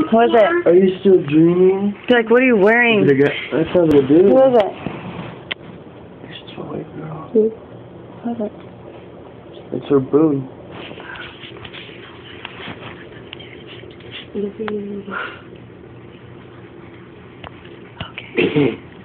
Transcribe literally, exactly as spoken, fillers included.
Who is it? Are you still dreaming? Like, what are you wearing? That's not what I do. Who is it? It's a white girl. Who? Who is it? It's her boo. Okay.